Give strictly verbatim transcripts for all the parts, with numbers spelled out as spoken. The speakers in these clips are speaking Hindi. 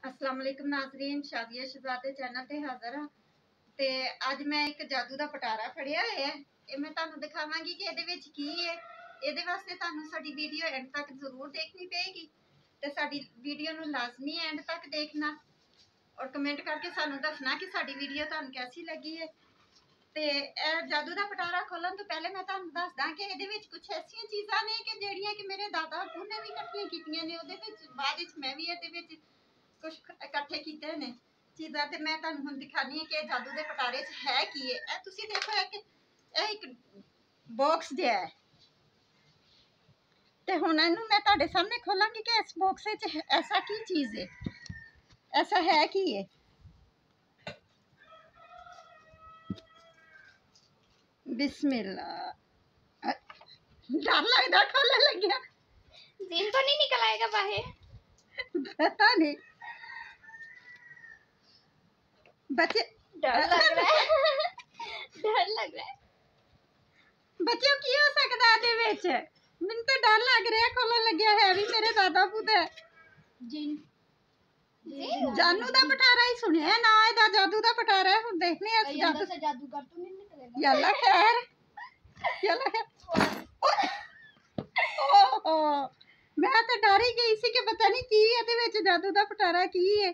अस्सलाम वालेकुम नाज़रीन, शादिया शहजादे चैनल ते हाज़र हाँ। ते अज मैं एक जादू का पटारा फड़िया है। ये मैं तुहानू दिखावांगी कि इहदे विच की है। इहदे वास्ते तुहानू साडी वीडियो एंड तक जरूर देखनी पेगी ते साडी वीडियो नू लाजमी एंड तक देखना और कमेंट करके सानू दसना कि साडी वीडियो तुहानू कैसी लगी है। ते जादू का पटारा खोलन तो पहले मैं तुहानू दसदा कि इहदे विच कुछ ऐसियां चीज़ां ने कि जेहड़ियां कि मेरे दादा अबू ने भी इकट्ठियां कीतियां ने, उहदे विच बाद विच मैं भी इहदे विच कुछ इकट्ठे कीते ने चीज़ां। ते मैं तुहानू हुण दिखानी है कि जादू के पटारे च है की है। ए तुसीं देखो एक ए एक बॉक्स जिहा है ते हुण इहनू मैं तुहाडे सामने खोलांगी कि इस बॉक्स विच ऐसा की चीज़ है, ऐसा है की है। बिस्मिल्लाह। डर लगदा खोलन लग्या। जिन तो नहीं निकल आएगा बाहर? पता नहीं बच्चे, डर लग रहा है डर लग रहा है बच्चों की हो सकता है विच? मैनूं तो डर लग रहा खोलन लग्या है भी मेरे दादा पुत जिन जानू दा पटारा ही सुनिया ना, एदा जादू दा पटारा है। हुण देखने आ जादू से जादूगर तो नहीं निकलेगा। यल्ला खैर यल्ला खैर। ओहो मैं तो डर ही गई सी कि पता नहीं की इहदे विच जादू दा पटारा की है।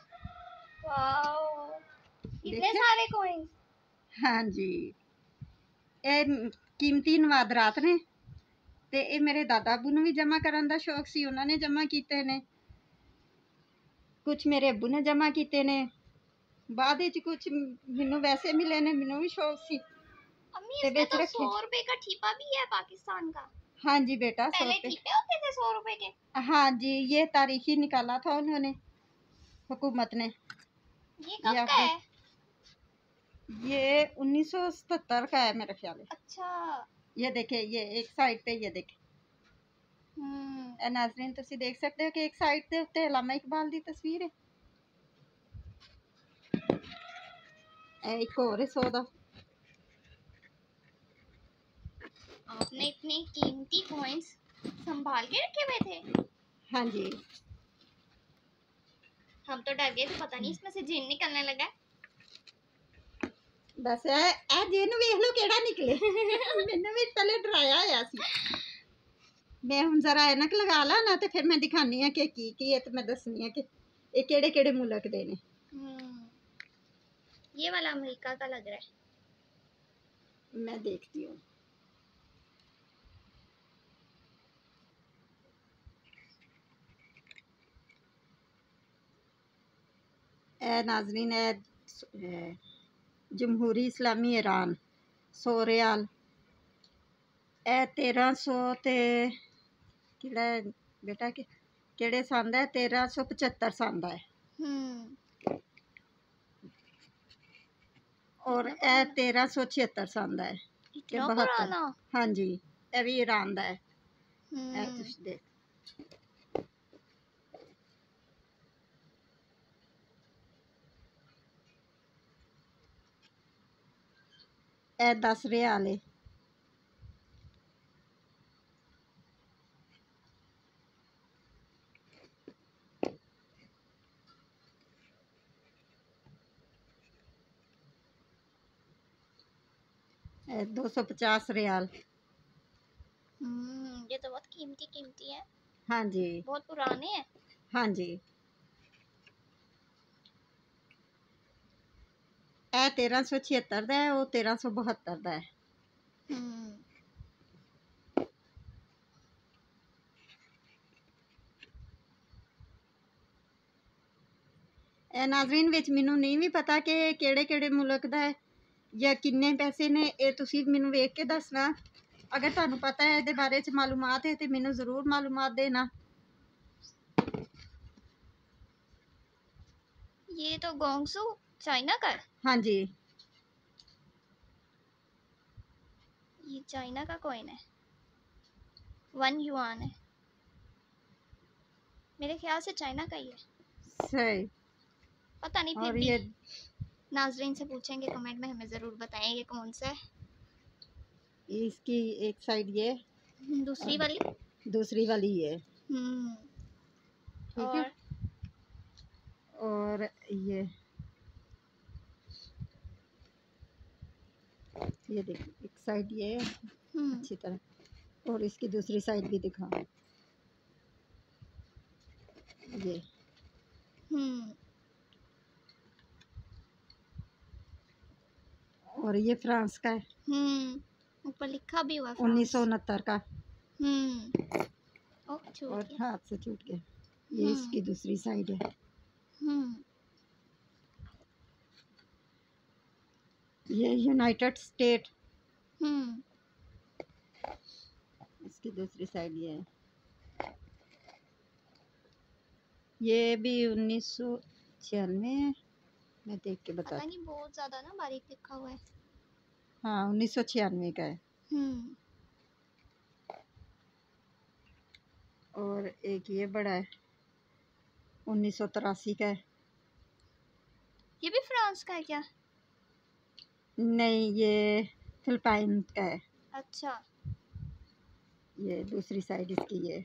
वाओ इतने सारे कॉइंस। हाँ जी, ए कीमती नवादरात ने ते ए मेरे दादा अबू नूं भी जमा करन दा शौक सी, उन्हां ने जमा कीते ने। कुछ मेरे अबू ने जमा किए ने, बाद विच कुछ मैनू वैसे मिले ने, मैनू भी शौक सी अम्मी ते इसमें बेच तो रखे। सौ रुपए का ठीपा भी है पाकिस्तान का। हाँ जी बेटा, सौ पहले रुपए। ठीपे होते थे सौ रुपए के। हाँ जी, ये तारीखी निकाला था उन्होंने, हुकूमत ने। ये कब ये का है? ये उन्नीस सौ सतहत्तर का है मेरे ख्याल है। अच्छा ये देखे, ये एक साइड पे ये देखे हम्म नाज़रीन, तुसी देख सकते हो कि एक साइड पे उत्ते अल्लामा इकबाल दी तस्वीर है। ए एक और है सौ दा। आपने इतने कीमती कॉइंस संभाल के रखे हुए थे? हाँ जी, हम तो डर गए थे, पता नहीं इसमें से जिन निकलने लगा। बस ए ए जिन वेख लो केड़ा निकले। मैंने भी पहले डराया होया सी। मैं हुण जरा ऐनक लगा ला ना, तो फिर मैं दिखानी है कि की की है, तो मैं दसनी है कि ये केड़े केड़े मुल्क दे ने। ये वाला अमेरिका का लग रहा है। मैं देखती हूँ। ए नाज़रीन, ए जमहूरी इस्लामी ईरान सौ रियाल। ए तेरह सौ ते केड़ा बेटा के केड़े संद है? तेरह सौ पचहत्तर संद है। और ए तेरह सौ छिहत्तर संद है। इतना पुराना? हाँ जी, ए भी ईरान दा है। ए तुसी देख, ए दस रियाल है। दो सौ पचास रियाल। हम्म ये तो बहुत कीमती कीमती है। हाँ जी, बहुत पुराने हैं। हाँ जी। ए तेरह सौ छिहत्तर दा है, वो तेरह सौ बहत्तर दा है। ए नाज़रीन, विच मैनू नहीं भी पता कि केड़े केड़े मुल्क दा है या किन्ने पैसे ने। ये तुसी मैनू वेख के दसना। अगर तुहानू पता है इहदे बारे च मालूमात है तो मैनू जरूर मालूमात देना। ये तो गोंगसू चाइना का है। हाँ जी, ये चाइना का कॉइन है, वन युआन है। मेरे ख्याल से चाइना का ही है, सही। पता नहीं। फिर और भी ये नाजरीन से पूछेंगे, कमेंट में हमें ज़रूर बताएंगे कौन सा है। इसकी एक साइड ये, दूसरी वाली दूसरी वाली ये। हम्म ठीक है। और ये ये देख, एक साइड ये है हम्म अच्छी तरह, और इसकी दूसरी साइड भी दिखा। ये हम्म और ये फ्रांस का है, हम्म ऊपर लिखा भी हुआ उन्नीस सौ फ्रांस। उनहत्तर का, हम्म ओ छूट और गया। हाथ से छूट गया। ये हम्म इसकी दूसरी साइड है। हम्म ये यूनाइटेड स्टेट, हम्म इसकी दूसरी साइड ये है। ये भी उन्नीस सौ छियानवे है, मैं देख के बता। पता नहीं बहुत ज्यादा ना बारीक लिखा हुआ है। हाँ उन्नीस सौ छियानवे का है। हम्म और एक ये बड़ा है, उन्नीस सौ तिरासी का है। ये भी फ्रांस का है क्या? नहीं, ये फिलिपाइन का है। अच्छा। ये दूसरी साइड इसकी ये।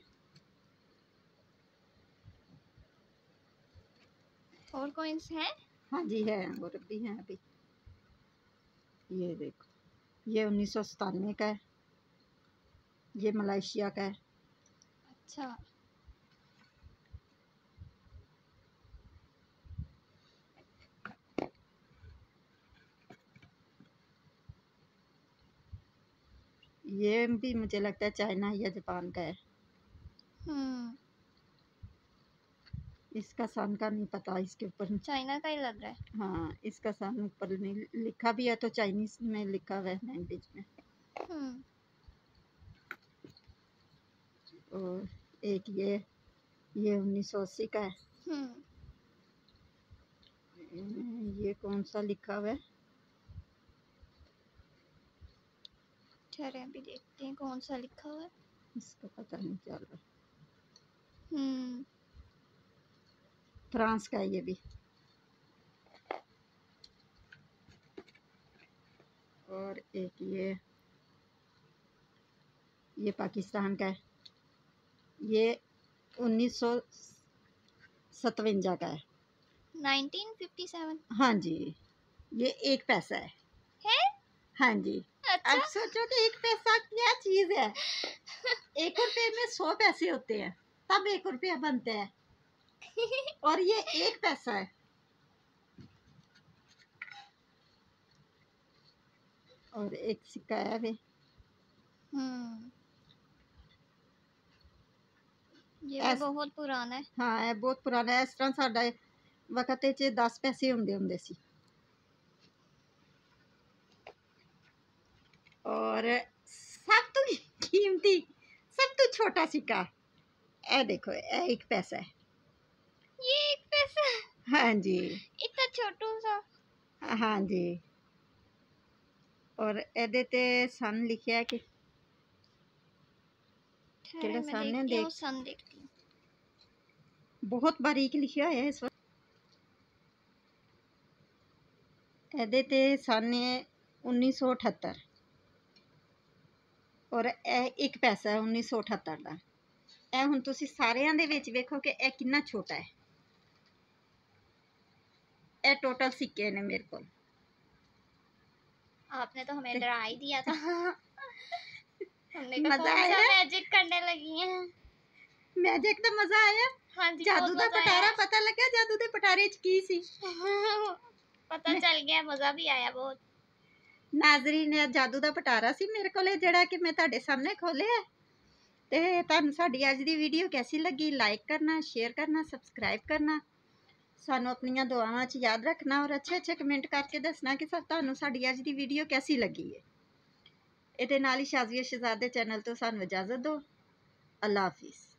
और कॉइन्स हैं? हाँ जी है, और भी हैं अभी। ये देखो, ये उन्नीस सौ सतानवे का है, ये मलेशिया का है। अच्छा। ये भी मुझे लगता है चाइना या जापान का है। हम्म इसका सन का नहीं पता, इसके ऊपर। चाइना का ही लग रहा है। हाँ, इसका सन ऊपर नहीं लिखा भी है, तो चाइनीज में लिखा हुआ है लैंग्वेज में। हम्म और एक ये ये उन्नीस सौ अस्सी का है। हम्म ये कौन सा लिखा हुआ है? ठहरे अभी देखते हैं कौन सा लिखा हुआ है। इसका पता नहीं चल रहा। हम्म फ्रांस का है ये भी। और एक ये ये पाकिस्तान का है, ये उन्नीस सौ सतवंजा का है। Nineteen fifty seven. हाँ जी, ये एक पैसा है। है? हाँ जी। अच्छा। अब सोचो कि एक पैसा क्या चीज है। एक रुपए में सौ पैसे होते हैं, तब एक रुपया बनता है, और ये एक पैसा है। और एक सिक्का है भी। हम्म ये भी ऐस- बहुत पुराना है। हाँ, है बहुत पुराना है। इस तरह साडा वक्त च दस पैसे होंदे हुंदे सी। और सब तो कीमती, सब तो छोटा सिक्का, ए देखो, ए एक पैसा है। ये एक पैसा? हाँ जी। इतना छोटू सा। हाँ जी। और एदे ते सन लिखिया कि ठहरे केड़ा मैं सन है, देखती हूँ, देख। सन देखती हूँ। बहुत बारीक लिखिया है इस वक्त। एदे ते सन है उन्नीस सौ अठहत्तर, और ए एक पैसा है उन्नीस सौ अठहत्तर का। ए हुण तुसी सारियां दे विच वेखो कि ए कितना छोटा है। ए टोटल सिक्के ने मेरे को। आपने तो हमें डरा ही दिया था। हमने कहा मजा कौन सा आया? मैजिक करने लगी हैं। मैजिक दा मजा आया। हाँ जी, जादू बहुत दा मजा पटारा आया। पता लगा, जादू दे पटारे च की सी। पता चल गया, मजा भी आया बहुत। नाजरीन, ने जादू दा पटारा सी मेरे कोले, जेड़ा कि मैं तुहाडे सामने खोलिया। ते तुहानू साडी अज दी वीडियो कैसी लगी? लाइक करना, शेयर करना, सबसक्राइब करना। सानू अपनियां दुआवां च याद रखना, और अच्छे अच्छे कमेंट करके दसना कि तुहानू साडी अज दी वीडियो कैसी लगी है। इहदे नाल ही शाज़िया शहजादे चैनल तो सानू इजाजत दो। अल्लाह हाफिज़।